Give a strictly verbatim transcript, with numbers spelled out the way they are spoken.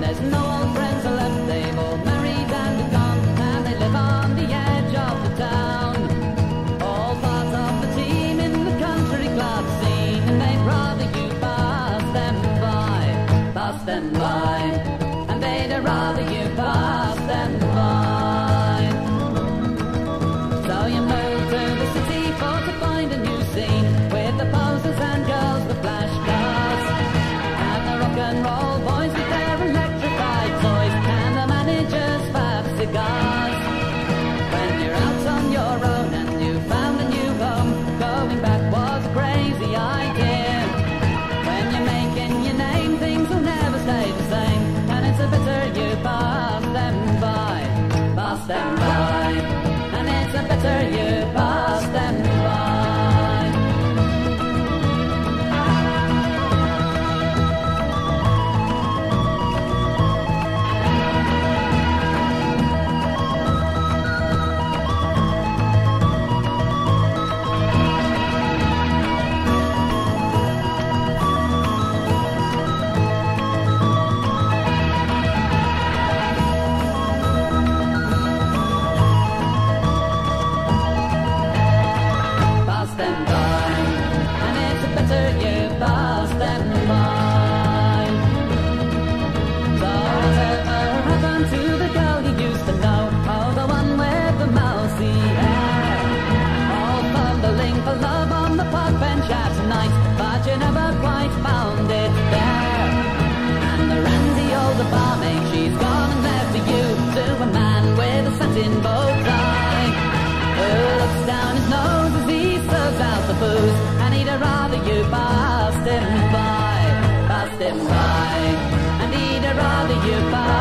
There's no old friends left, they've all married and gone, and they live on the edge of the town. All part of the team in the country club scene, and they'd rather you pass them by, pass them by, and they'd rather you pass them by. So you move to the city for to find a new scene, with the posers and girls, the flash cars, and the rock and roll boys with their electrified toys, and the managers fab cigars. When you're out on your own and you found a new home, going back was a crazy idea. When you're making your name, things will never stay the same, and it's a better you pass them by, pass them by, and it's a better you pass them by. Pass them by, and it's a better you pass them by. So whatever happened to the girl you used to know? Oh, the one with the mousy hair, all fumbling for love on the park bench at night, but you never quite found it there. And the randy older barmaid, she's gone and left you to a man with a satin bow tie, who looks down his nose as he serves out the booze, and he'd rather you passed him by, passed him by, and he'd rather you passed